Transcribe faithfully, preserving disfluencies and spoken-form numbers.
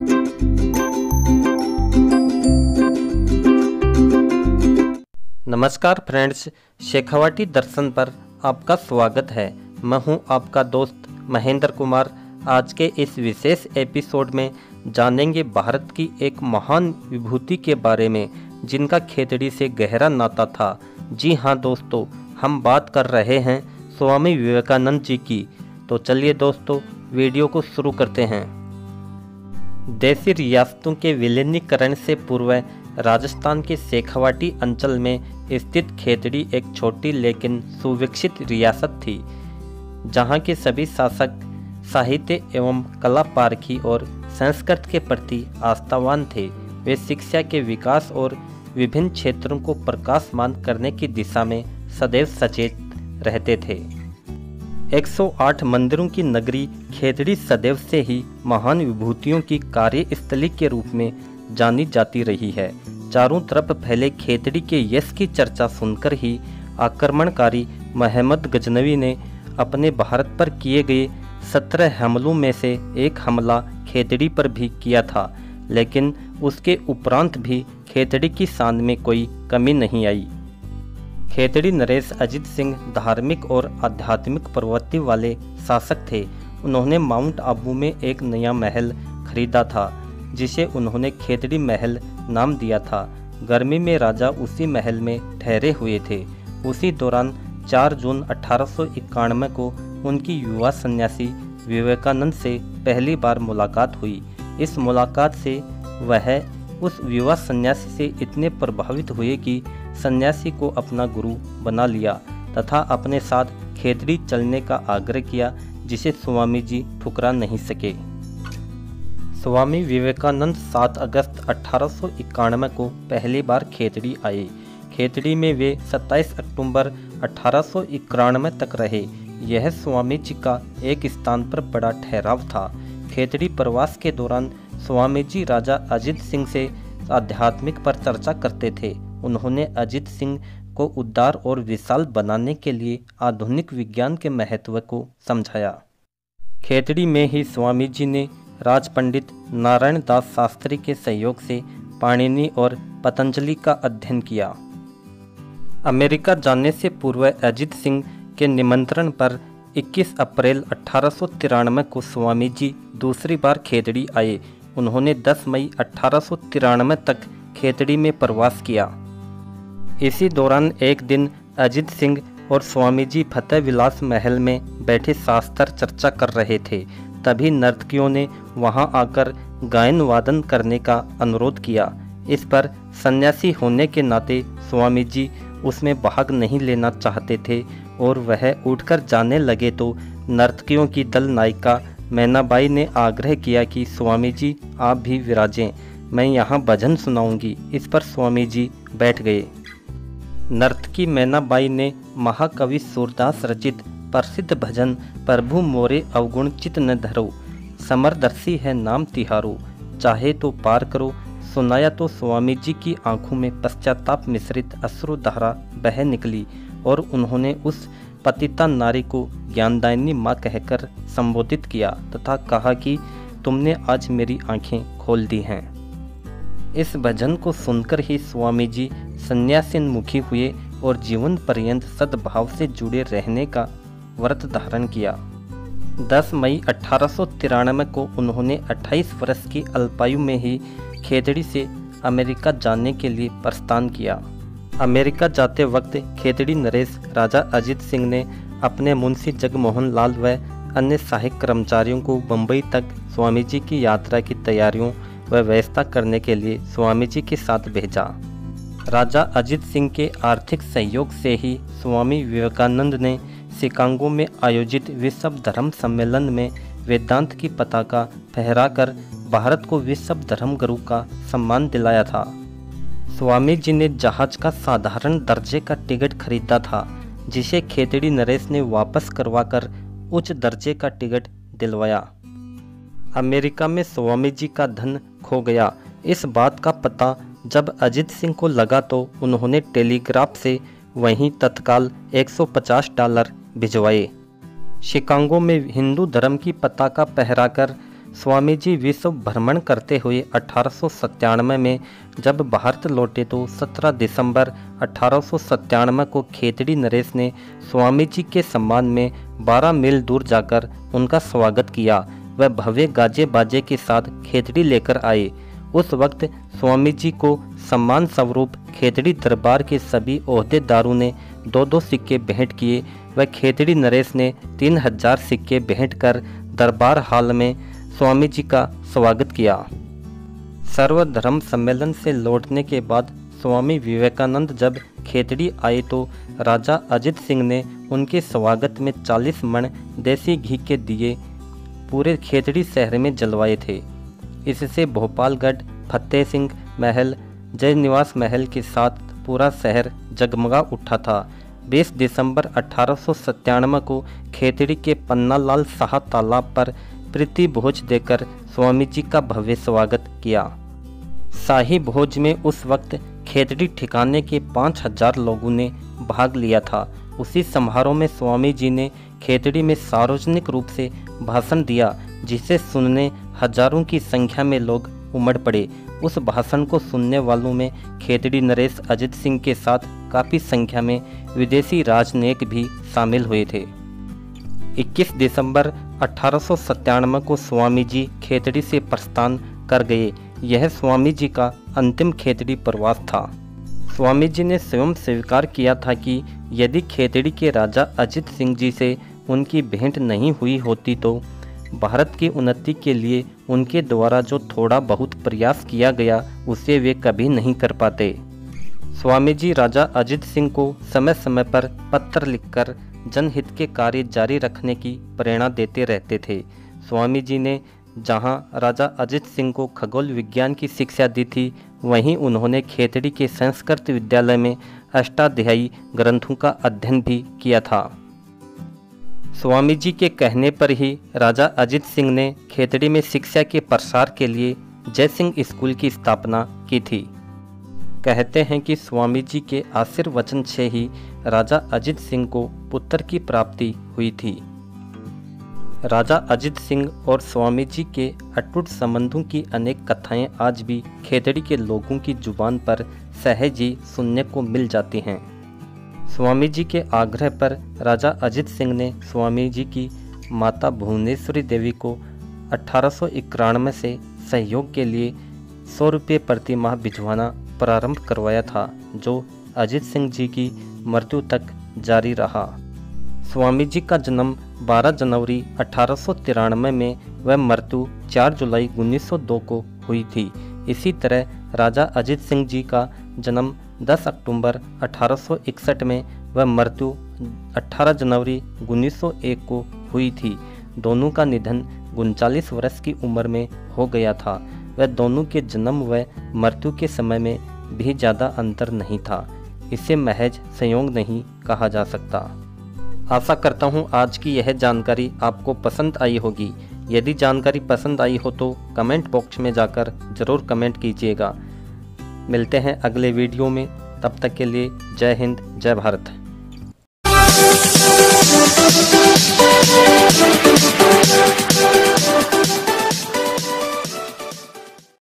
नमस्कार फ्रेंड्स, शेखावाटी दर्शन पर आपका स्वागत है। मैं हूं आपका दोस्त महेंद्र कुमार। आज के इस विशेष एपिसोड में जानेंगे भारत की एक महान विभूति के बारे में जिनका खेतड़ी से गहरा नाता था। जी हां दोस्तों, हम बात कर रहे हैं स्वामी विवेकानंद जी की। तो चलिए दोस्तों, वीडियो को शुरू करते हैं। देसी रियासतों के विलीनीकरण से पूर्व राजस्थान के शेखावाटी अंचल में स्थित खेतड़ी एक छोटी लेकिन सुविकसित रियासत थी, जहां के सभी शासक साहित्य एवं कला पारखी और संस्कृत के प्रति आस्थावान थे। वे शिक्षा के विकास और विभिन्न क्षेत्रों को प्रकाशमान करने की दिशा में सदैव सचेत रहते थे। एक सौ आठ मंदिरों की नगरी खेतड़ी सदैव से ही महान विभूतियों की कार्यस्थली के रूप में जानी जाती रही है। चारों तरफ फैले खेतड़ी के यश की चर्चा सुनकर ही आक्रमणकारी मोहम्मद गजनवी ने अपने भारत पर किए गए सत्रह हमलों में से एक हमला खेतड़ी पर भी किया था, लेकिन उसके उपरांत भी खेतड़ी की शान में कोई कमी नहीं आई। खेतड़ी नरेश अजीत सिंह धार्मिक और आध्यात्मिक प्रवृत्ति वाले शासक थे। उन्होंने माउंट आबू में एक नया महल खरीदा था, जिसे उन्होंने खेतड़ी महल नाम दिया था। गर्मी में राजा उसी महल में ठहरे हुए थे। उसी दौरान चार जून अठारह सौ इक्यानवे को उनकी युवा सन्यासी विवेकानंद से पहली बार मुलाकात हुई। इस मुलाकात से वह उस युवा सन्यासी से इतने प्रभावित हुए कि सन्यासी को अपना गुरु बना लिया तथा अपने साथ खेतड़ी चलने का आग्रह किया, जिसे स्वामी जी ठुकरा नहीं सके। स्वामी विवेकानंद सात अगस्त अठारह सौ इक्यानवे को पहली बार खेतड़ी आए। खेतड़ी में वे सत्ताईस अक्टूबर अठारह सौ इक्यानवे तक रहे। यह स्वामी जी का एक स्थान पर बड़ा ठहराव था। खेतड़ी प्रवास के दौरान स्वामी जी राजा अजीत सिंह से आध्यात्मिक पर चर्चा करते थे। उन्होंने अजीत सिंह को उदार और विशाल बनाने के लिए आधुनिक विज्ञान के महत्व को समझाया। खेतड़ी में ही स्वामी जी ने राज पंडित नारायण दास शास्त्री के सहयोग से पाणिनि और पतंजलि का अध्ययन किया। अमेरिका जाने से पूर्व अजीत सिंह के निमंत्रण पर इक्कीस अप्रैल अठारह सौ तिरानवे को स्वामी जी दूसरी बार खेतड़ी आए। उन्होंने दस मई अठारह सौ तिरानवे तक खेतड़ी में प्रवास किया। इसी दौरान एक दिन अजीत सिंह और स्वामी जी फतेह विलास महल में बैठे शास्त्र चर्चा कर रहे थे। तभी नर्तकियों ने वहां आकर गायन वादन करने का अनुरोध किया। इस पर सन्यासी होने के नाते स्वामी जी उसमें भाग नहीं लेना चाहते थे और वह उठकर जाने लगे तो नर्तकियों की दल नायिका मैनाबाई ने आग्रह किया कि स्वामी जी आप भी विराजें, मैं यहाँ भजन सुनाऊंगी। इस पर स्वामी जी बैठ गए। नर्तकी मैनाबाई ने महाकवि सूरदास रचित प्रसिद्ध भजन प्रभु मोरे अवगुण चित न धरो, समरदर्शी है नाम तिहारो, चाहे तो पार करो, सुनाया तो स्वामी जी की आंखों में पश्चाताप मिश्रित अश्रुधारा बह निकली और उन्होंने उस पतिता नारी को ज्ञानदायिनी माँ कहकर संबोधित किया तथा कहा कि तुमने आज मेरी आंखें खोल दी हैं। इस भजन को सुनकर ही स्वामी जी संन्यासीन्मुखी हुए और जीवन पर्यंत सद्भाव से जुड़े रहने का व्रत धारण किया। दस मई अठारह सौ तिरानवे को उन्होंने अट्ठाईस वर्ष की अल्पायु में ही खेतड़ी से अमेरिका जाने के लिए प्रस्थान किया। अमेरिका जाते वक्त खेतड़ी नरेश राजा अजीत सिंह ने अपने मुंशी जगमोहन लाल व अन्य सहायक कर्मचारियों को बम्बई तक स्वामी जी की यात्रा की तैयारियों व व्यवस्था करने के लिए स्वामी जी के साथ भेजा। राजा अजीत सिंह के आर्थिक सहयोग से ही स्वामी विवेकानंद ने शिकागो में आयोजित विश्व धर्म सम्मेलन में वेदांत की पताका फहराकर भारत को विश्व धर्म गुरु का सम्मान दिलाया था। स्वामी जी ने जहाज का साधारण दर्जे का टिकट खरीदा था, जिसे खेतड़ी नरेश ने वापस करवाकर उच्च दर्जे का टिकट दिलवाया। अमेरिका में स्वामी जी का धन खो गया। इस बात का पता जब अजीत सिंह को लगा तो उन्होंने टेलीग्राफ से वहीं तत्काल एक सौ पचास डॉलर भिजवाए। शिकागो में हिंदू धर्म की पताका फहराकर स्वामी जी विश्व भ्रमण करते हुए अठारह सौ सत्तानवे में जब भारत लौटे तो सत्रह दिसंबर अठारह सौ सत्तानवे को खेतड़ी नरेश ने स्वामी जी के सम्मान में बारह मील दूर जाकर उनका स्वागत किया। वह भव्य गाजे बाजे के साथ खेतड़ी लेकर आए। उस वक्त स्वामी जी को सम्मान स्वरूप खेतड़ी दरबार के सभी ओहदेदारों ने दो दो सिक्के भेंट किए। वह खेतड़ी नरेश ने तीन हजार सिक्के भेंट कर दरबार हाल में स्वामी जी का स्वागत किया। सर्वधर्म सम्मेलन से लौटने के बाद स्वामी विवेकानंद जब खेतड़ी आए तो राजा अजित सिंह ने उनके स्वागत में चालीस मण देसी घी के दिए पूरे खेतड़ी शहर में जलवाए थे। इससे भोपालगढ़, फतेह सिंह महल, जय निवास महल के साथ पूरा शहर जगमगा उठा था। बीस दिसंबर अठारह सौ सत्तानवे को खेतड़ी के पन्नालाल शाह तालाब पर प्रीति भोज देकर स्वामी जी का भव्य स्वागत किया। शाही भोज में उस वक्त खेतड़ी ठिकाने के पाँच हजार लोगों ने भाग लिया था। उसी समारोह में स्वामी जी ने खेतड़ी में सार्वजनिक रूप से भाषण दिया, जिसे सुनने हजारों की संख्या में लोग उमड़ पड़े। उस भाषण को सुनने वालों में खेतड़ी नरेश अजित सिंह के साथ काफ़ी संख्या में विदेशी राजनयिक भी शामिल हुए थे। इक्कीस दिसंबर अठारह सौ सत्तानवे को स्वामी जी खेतड़ी से प्रस्थान कर गए। यह स्वामी जी का अंतिम खेतड़ी प्रवास था। स्वामी जी ने स्वयं स्वीकार किया था कि यदि खेतड़ी के राजा अजित सिंह जी से उनकी भेंट नहीं हुई होती तो भारत की उन्नति के लिए उनके द्वारा जो थोड़ा बहुत प्रयास किया गया उसे वे कभी नहीं कर पाते। स्वामी जी राजा अजित सिंह को समय समय पर पत्र लिखकर जनहित के कार्य जारी रखने की प्रेरणा देते रहते थे। स्वामी जी ने जहां राजा अजित सिंह को खगोल विज्ञान की शिक्षा दी थी, वहीं उन्होंने खेतड़ी के संस्कृत विद्यालय में अष्टाध्यायी ग्रंथों का अध्ययन भी किया था। स्वामी जी के कहने पर ही राजा अजित सिंह ने खेतड़ी में शिक्षा के प्रसार के लिए जय सिंह स्कूल की स्थापना की थी। कहते हैं कि स्वामी जी के आशीर्वचन से ही राजा अजित सिंह को पुत्र की प्राप्ति हुई थी। राजा अजित सिंह और स्वामी जी के अटूट संबंधों की अनेक कथाएं आज भी खेतड़ी के लोगों की जुबान पर सहज ही सुनने को मिल जाती हैं। स्वामी जी के आग्रह पर राजा अजित सिंह ने स्वामी जी की माता भुवनेश्वरी देवी को अठारह सौ इक्यानवे से सहयोग के लिए सौ रुपये प्रति माह भिजवाना प्रारंभ करवाया था, जो अजित सिंह जी की मृत्यु तक जारी रहा। स्वामी जी का जन्म बारह जनवरी अठारह सौ तिरानवे में व मृत्यु चार जुलाई उन्नीस सौ दो को हुई थी। इसी तरह राजा अजित सिंह जी का जन्म दस अक्टूबर अठारह सौ इकसठ में व मृत्यु अठारह जनवरी उन्नीस सौ एक को हुई थी। दोनों का निधन उनचालीस वर्ष की उम्र में हो गया था। वह दोनों के जन्म व मृत्यु के समय में भी ज़्यादा अंतर नहीं था। इसे महज संयोग नहीं कहा जा सकता। आशा करता हूँ आज की यह जानकारी आपको पसंद आई होगी। यदि जानकारी पसंद आई हो तो कमेंट बॉक्स में जाकर ज़रूर कमेंट कीजिएगा। मिलते हैं अगले वीडियो में, तब तक के लिए जय हिंद, जय भारत।